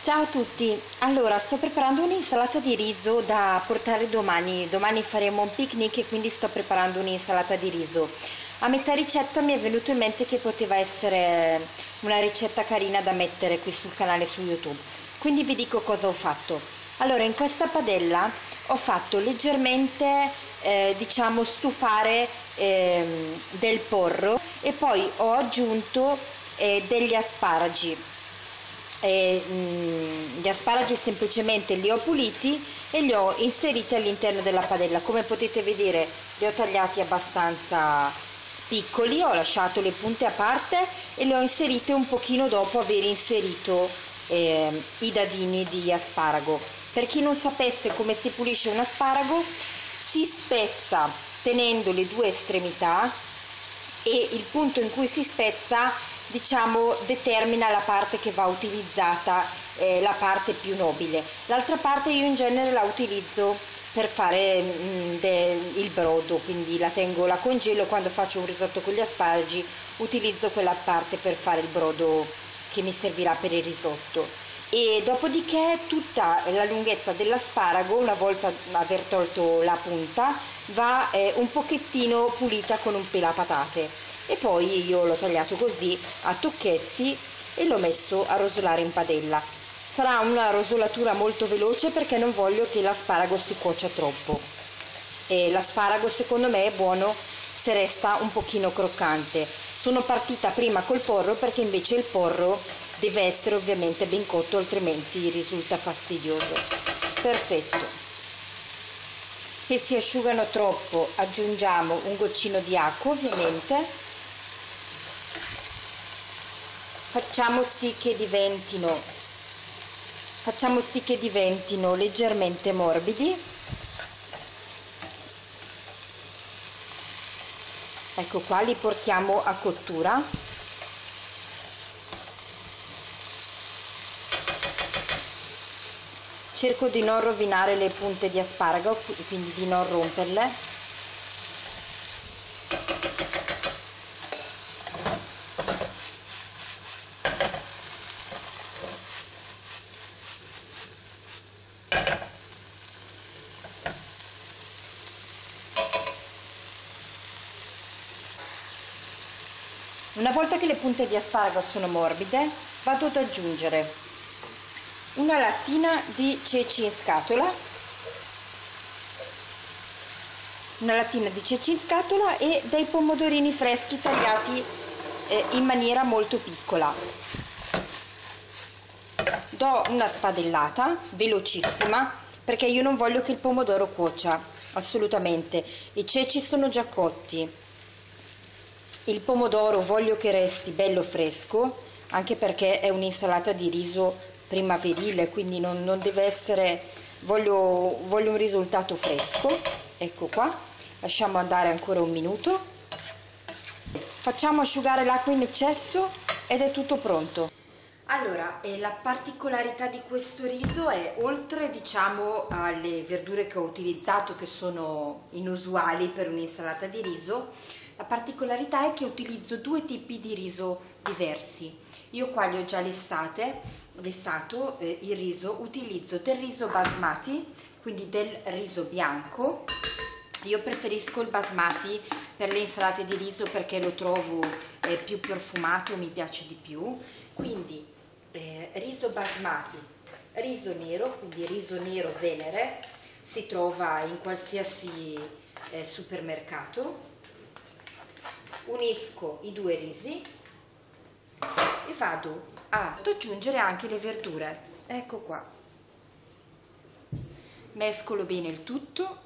Ciao a tutti, allora sto preparando un'insalata di riso da portare domani. Domani faremo un picnic e quindi sto preparando un'insalata di riso. A metà ricetta mi è venuto in mente che poteva essere una ricetta carina da mettere qui sul canale su YouTube, quindi vi dico cosa ho fatto. Allora, in questa padella ho fatto leggermente diciamo stufare del porro e poi ho aggiunto degli asparagi. Gli asparagi semplicemente li ho puliti e li ho inseriti all'interno della padella. Come potete vedere li ho tagliati abbastanza piccoli, ho lasciato le punte a parte e le ho inserite un pochino dopo aver inserito i dadini di asparago. Per chi non sapesse come si pulisce un asparago, si spezza tenendo le due estremità e il punto in cui si spezza, diciamo, determina la parte che va utilizzata, la parte più nobile. L'altra parte io in genere la utilizzo per fare il brodo, quindi la congelo. Quando faccio un risotto con gli asparagi utilizzo quella parte per fare il brodo che mi servirà per il risotto. E dopodiché tutta la lunghezza dell'asparago, una volta aver tolto la punta, va un pochettino pulita con un pelapatate e poi io l'ho tagliato così a tocchetti e l'ho messo a rosolare in padella. Sarà una rosolatura molto veloce perché non voglio che l'asparago si cuocia troppo, e l'asparago secondo me è buono se resta un pochino croccante. Sono partita prima col porro perché invece il porro deve essere ovviamente ben cotto, altrimenti risulta fastidioso. Perfetto. Se si asciugano troppo aggiungiamo un goccino di acqua ovviamente. Facciamo sì che diventino leggermente morbidi. Ecco qua, li portiamo a cottura. Cerco di non rovinare le punte di asparago, quindi di non romperle. Una volta che le punte di asparago sono morbide, vado ad aggiungere una lattina di ceci in scatola, e dei pomodorini freschi tagliati in maniera molto piccola. Do una spadellata velocissima perché io non voglio che il pomodoro cuocia assolutamente. I ceci sono già cotti. Il pomodoro voglio che resti bello fresco, anche perché è un'insalata di riso primaverile, quindi non deve essere, voglio un risultato fresco. Ecco qua, lasciamo andare ancora un minuto, facciamo asciugare l'acqua in eccesso ed è tutto pronto. Allora, la particolarità di questo riso è, oltre diciamo alle verdure che ho utilizzato, che sono inusuali per un'insalata di riso, la particolarità è che utilizzo due tipi di riso diversi. Io qua li ho già lessato il riso, utilizzo del riso basmati, quindi del riso bianco. Io preferisco il basmati per le insalate di riso perché lo trovo più profumato, mi piace di più. Quindi riso basmati, riso nero, quindi riso nero Venere, si trova in qualsiasi supermercato. Unisco i due risi e vado ad aggiungere anche le verdure. Ecco qua, mescolo bene il tutto.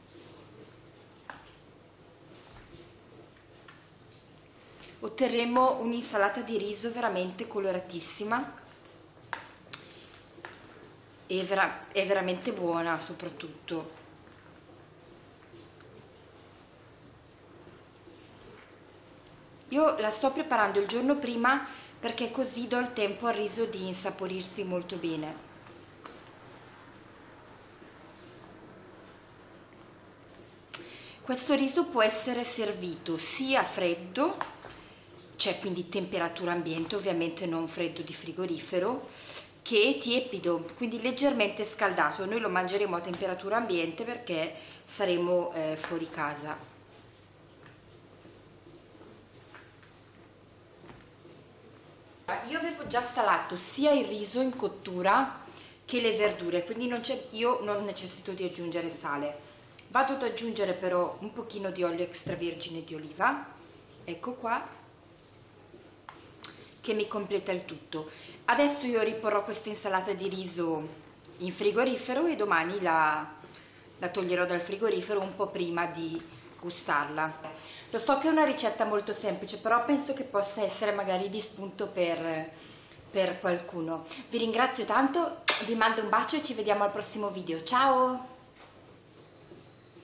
Otterremo un'insalata di riso veramente coloratissima e è veramente buona soprattutto. Io la sto preparando il giorno prima perché così do il tempo al riso di insaporirsi molto bene. Questo riso può essere servito sia freddo, cioè quindi temperatura ambiente, ovviamente non freddo di frigorifero, che è tiepido, quindi leggermente scaldato. Noi lo mangeremo a temperatura ambiente perché saremo fuori casa. Io avevo già salato sia il riso in cottura che le verdure, quindi io non necessito di aggiungere sale. Vado ad aggiungere però un pochino di olio extravergine di oliva, ecco qua, che mi completa il tutto. Adesso io riporrò questa insalata di riso in frigorifero e domani la toglierò dal frigorifero un po' prima di gustarla. Lo so che è una ricetta molto semplice, però penso che possa essere magari di spunto per qualcuno. Vi ringrazio tanto, vi mando un bacio e ci vediamo al prossimo video. Ciao!